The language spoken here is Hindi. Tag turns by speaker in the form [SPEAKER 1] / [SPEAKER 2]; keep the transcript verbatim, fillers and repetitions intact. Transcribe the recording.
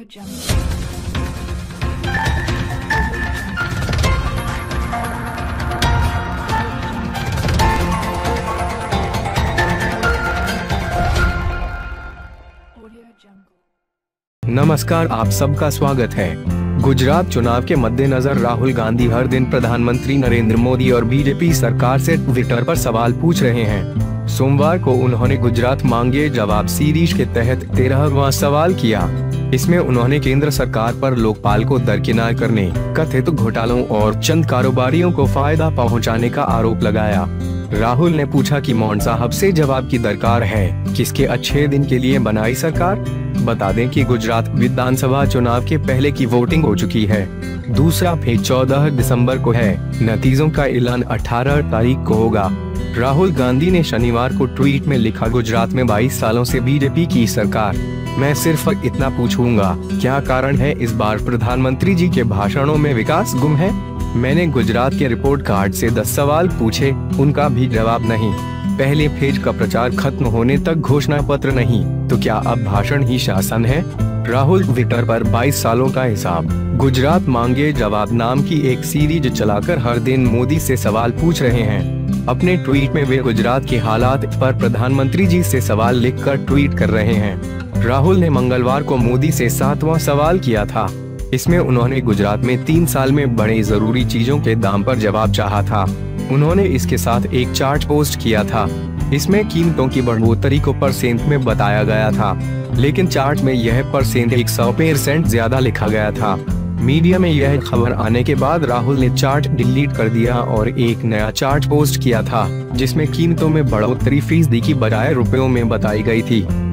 [SPEAKER 1] नमस्कार, आप सबका स्वागत है। गुजरात चुनाव के मद्देनजर राहुल गांधी हर दिन प्रधानमंत्री नरेंद्र मोदी और बीजेपी सरकार से ट्विटर पर सवाल पूछ रहे हैं। सोमवार को उन्होंने गुजरात मांगे जवाब सीरीज के तहत तेरहवां सवाल किया। इसमें उन्होंने केंद्र सरकार पर लोकपाल को दरकिनार करने, कथित घोटालों और चंद कारोबारियों को फायदा पहुंचाने का आरोप लगाया। राहुल ने पूछा कि मौन साहब से जवाब की दरकार है, किसके अच्छे दिन के लिए बनाई सरकार। बता दें कि गुजरात विधानसभा चुनाव के पहले की वोटिंग हो चुकी है। दूसरा फेज चौदह दिसंबर को है। नतीजों का ऐलान अठारह तारीख को होगा। राहुल गांधी ने शनिवार को ट्वीट में लिखा, गुजरात में बाईस सालों से बीजेपी की सरकार। मैं सिर्फ इतना पूछूंगा, क्या कारण है इस बार प्रधानमंत्री जी के भाषणों में विकास गुम है। मैंने गुजरात के रिपोर्ट कार्ड से दस सवाल पूछे, उनका भी जवाब नहीं। पहले फेज का प्रचार खत्म होने तक घोषणा पत्र नहीं, तो क्या अब भाषण ही शासन है। राहुल ट्विटर पर बाईस सालों का हिसाब। गुजरात मांगे जवाब नाम की एक सीरीज चलाकर हर दिन मोदी से सवाल पूछ रहे हैं। अपने ट्वीट में वे गुजरात के हालात पर प्रधानमंत्री जी से सवाल लिखकर ट्वीट कर रहे हैं। राहुल ने मंगलवार को मोदी से सातवां सवाल किया था। इसमें उन्होंने गुजरात में तीन साल में बढ़े जरूरी चीजों के दाम पर जवाब चाहा था। उन्होंने इसके साथ एक चार्ट पोस्ट किया था। इसमें कीमतों की बढ़ोतरी को परसेंट में बताया गया था, लेकिन चार्ट में यह परसेंट एक सौ परसेंट ज्यादा लिखा गया था। मीडिया में यह खबर आने के बाद राहुल ने चार्ट डिलीट कर दिया और एक नया चार्ट पोस्ट किया था, जिसमें कीमतों में बढ़ोतरी फीसदी की बजाय रुपयों में बताई गई थी।